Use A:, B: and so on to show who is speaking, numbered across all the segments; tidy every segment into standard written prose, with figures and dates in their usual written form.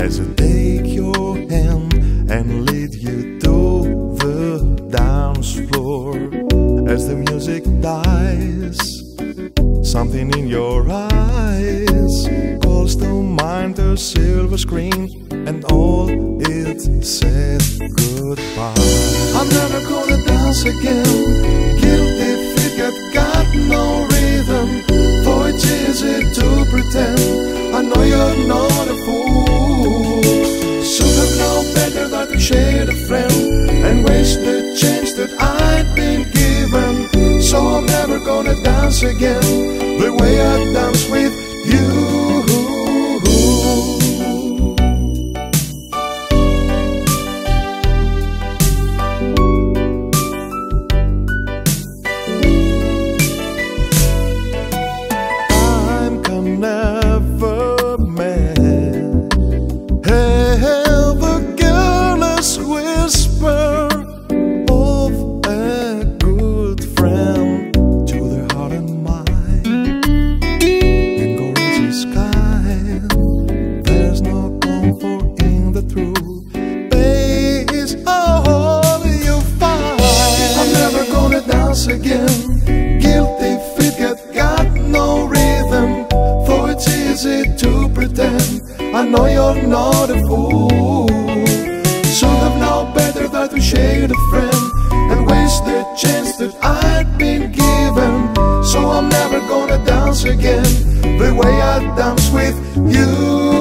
A: as I take your hand and lead you to the dance floor. As the music dies, something in your eyes calls to mind the silver screen, and all it said goodbye. I'm never gonna dance again. Guilty feet got no rhythm, for it's easy to pretend. I know you're not a fool. Should have known better than to share a friend and waste the chance that I'd been given. So I'm never gonna dance again the way I danced with you. Never met have a careless whisper of a good friend to their heart and mind. In gorgeous sky, there's no comfort in the truth. Is all you find. I'm never gonna dance again. Guilty feet got no rhythm, for it's easy to pretend. I know you're not a fool. Should have known better than to share a friend and waste the chance that I'd been given. So I'm never gonna dance again the way I danced with you.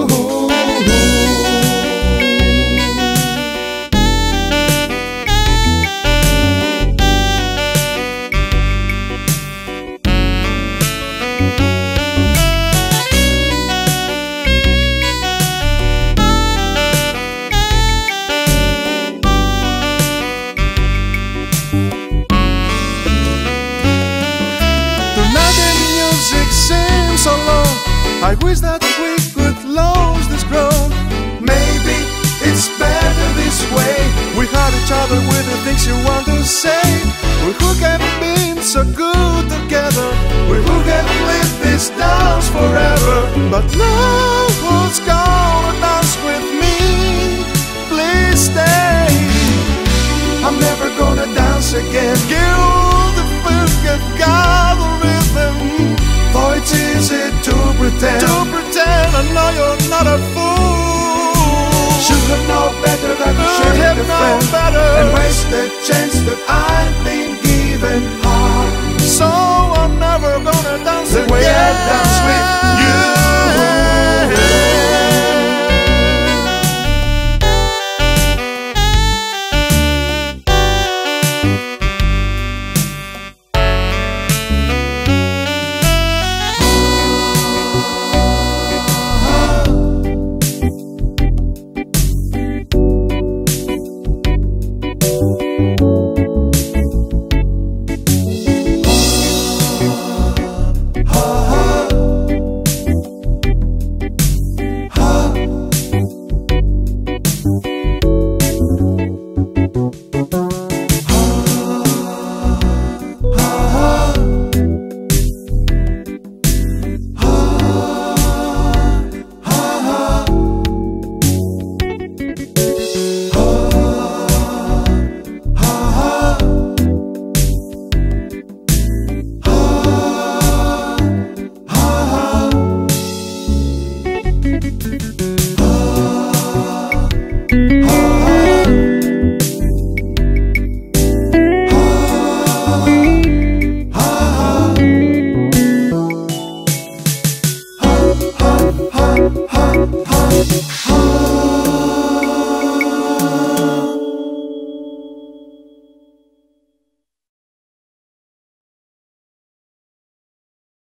A: Seems so long. I wish that we could lose this ground. Maybe it's better this way. We had each other with the things you want to say. We could have been so good together. We could have lived this dance forever. But now who's gonna dance with me? Please stay. I'm never gonna dance again. Guilty feet got the rhythm, for it's easy to pretend. I know you're not a fool. Should have known better than to share a friend and waste the chance that I've been given. So I'm never gonna dance the way I dance with